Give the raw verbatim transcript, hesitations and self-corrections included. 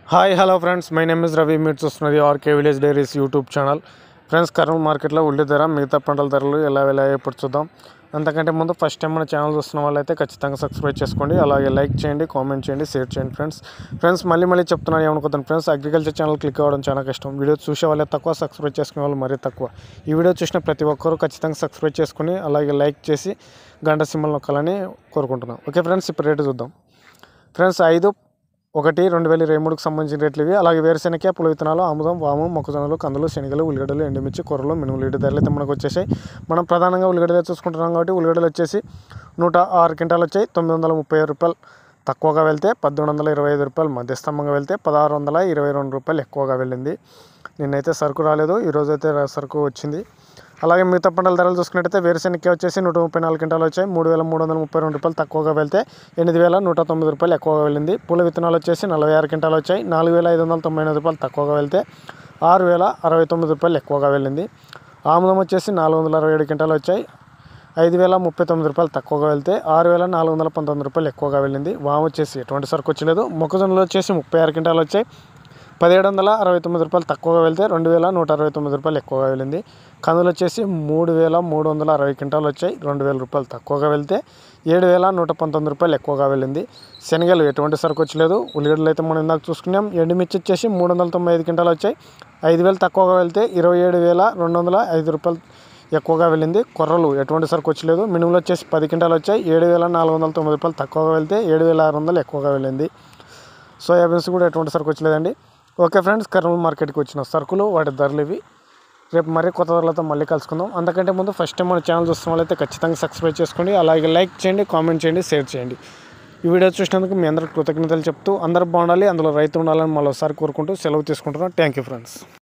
Hi hello friends, my name is Ravi. మీరు చూస్తున్నది RK village diaries YouTube channel. Friends, Kurnool మార్కెట్లో ఉల్లి ధర, మిగతా పంటల ధరలు ఎలా ఎలా ఇప్పుడు చూద్దాం. అంతకంటే ముందు ఫస్ట్ టైం మన ఛానల్ చూస్తున్న వాళ్ళైతే ఖచ్చితంగా సబ్స్క్రైబ్ చేసుకోండి, అలాగే లైక్ చేయండి, కామెంట్ చేయండి, షేర్ చేయండి. ఫ్రెండ్స్ ఫ్రెండ్స్ మళ్ళీ మళ్ళీ చెప్తున్నాను ఏమనుకుంటాను ఫ్రెండ్స్, అగ్రికల్చర్ ఛానల్ క్లిక్ అవ్వడం చాలా కష్టం. వీడియో చూసే వాళ్ళే తక్కువ, సబ్స్క్రైబ్ చేసుకునే వాళ్ళు మరీ తక్కువ. ఈ వీడియో చూసిన ప్రతి ఒక్కరూ ఖచ్చితంగా సబ్స్క్రైబ్ చేసుకుని అలాగే లైక్ చేసి గంట సింబల్ నొక్కాలని కోరుకుంటున్నాను. ఓకే ఫ్రెండ్స్, ఇప్పుడు రేటు చూద్దాం. ఫ్రెండ్స్, ఐదు ఒకటి రెండు వేల ఇరవై మూడుకి సంబంధించిన రేట్లు ఇవి. అలాగే వేరుశెనగ, పుల విత్తనాలు, ఆముదం, వాము, మొక్కజొన్నలు, కందులు, శనగలు, ఉల్లిగడ్డలు, ఎండుమిర్చి, కూరలు, మినుములు, వీటి ధరలు అయితే మనకు వచ్చేసాయి. మనం ప్రధానంగా ఉల్లిగడ్డలు చూసుకుంటున్నాం కాబట్టి ఉల్లిగడ్డలు వచ్చేసి నూట ఆరు క్వింటాలు వచ్చాయి. తొమ్మిది వందల ముప్పై రూపాయలు తక్కువగా వెళ్తే పద్దెనిమిది వందల ఇరవై ఐదు రూపాయలు మధ్యస్థంగా వెళ్తే పదహారు వందల ఇరవై రెండు రూపాయలు ఎక్కువగా వెళ్ళింది. నిన్నైతే సరుకు రాలేదు, ఈరోజు అయితే సరుకు వచ్చింది. అలాగే మిగతా పంటల ధరలు చూసుకున్నట్టయితే వేరుశెనగ వచ్చేసి నూట ముప్పై నాలుగు క్వింటాలు వచ్చాయి. మూడు వేల మూడు వందల ముప్పై రెండు రూపాయలు తక్కువగా వెళ్తే ఎనిమిది వేల నూట తొమ్మిది రూపాయలు ఎక్కువగా వెళ్ళింది. పూల విత్తనాలు వచ్చేసి నలభై ఆరు క్వింటాలు వచ్చాయి. నాలుగు వేల ఐదు వందల తొంభై ఎనిమిది రూపాయలు తక్కువగా వెళ్తే ఆరు వేల అరవై తొమ్మిది రూపాయలు ఎక్కువగా వెళ్ళింది. ఆముదం వచ్చేసి నాలుగు వందల అరవై ఏడు క్వింటాలు వచ్చాయి. ఐదు వేల ముప్పై తొమ్మిది రూపాయలు తక్కువగా వెళ్తే ఆరు వేల నాలుగు వందల పంతొమ్మిది రూపాయలు ఎక్కువగా వెళ్ళింది. వాము వచ్చేసి ఎటువంటి సరుకు వచ్చలేదు. మొక్కజొన్నలు వచ్చేసి ముప్పై ఆరు క్వింటాలు వచ్చాయి. పదిహేడు వందల అరవై తొమ్మిది రూపాయలు తక్కువగా వెళ్తే రెండు వేల నూట అరవై తొమ్మిది రూపాయలు ఎక్కువగా వెళ్ళింది. కందులు వచ్చేసి మూడు వేల మూడు వందల అరవై క్వింటాలు వచ్చాయి. రెండు వేల రూపాయలు తక్కువగా వెళ్తే ఏడు వేల నూట పంతొమ్మిది రూపాయలు ఎక్కువగా వెళ్ళింది. శనగలు ఎటువంటి సరుకు వచ్చలేదు. ఉల్లిగడ్డలు అయితే మనం ఇందాక చూసుకున్నాం. ఎండుమిర్చి వచ్చేసి మూడు వందల తొంభై ఐదు క్వింటాలు వచ్చాయి. ఐదు వేలు తక్కువగా వెళ్తే ఇరవై ఏడు వేల రెండు వందల ఐదు రూపాయలు ఎక్కువగా వెళ్ళింది. కొర్రలు ఎటువంటి సరుకు వచ్చలేదు. మినుములు వచ్చేసి పది క్వింటాలు వచ్చాయి. ఏడు వేల నాలుగు వందల తొమ్మిది రూపాయలు తక్కువగా వెళ్తే ఏడు వేల ఆరు వందలు ఎక్కువగా వెళ్ళింది. సోయాబీన్స్ కూడా ఎటువంటి సరుకు వచ్చలేదండి. ఓకే ఫ్రెండ్స్, కర్నూలు మార్కెట్కి వచ్చిన సరుకులు, వాటి ధరలు ఇవి. రేపు మరీ కొత్త ధరలతో మళ్ళీ కలుసుకుందాం. అంతకంటే ముందు ఫస్ట్ టైం మన ఛానల్ చూస్తున్న వాళ్ళైతే ఖచ్చితంగా సబ్స్క్రైబ్ చేసుకోండి, అలాగే లైక్ చేయండి, కామెంట్ చేయండి, షేర్ చేయండి. ఈ వీడియో చూసినందుకు మీ అందరికి కృతజ్ఞతలు చెప్తూ అందరూ బాగుండాలి, అందులో రైతు ఉండాలని మరోసారి కోరుకుంటూ సెలవు తీసుకుంటున్నాను. Thank you friends.